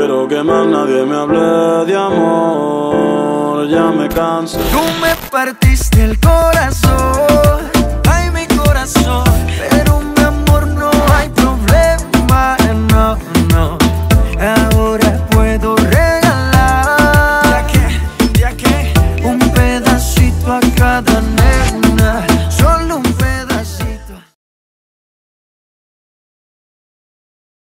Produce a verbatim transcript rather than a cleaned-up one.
quiero que más nadie me hable de amor, ya me cansé. Tú me partiste el corazón.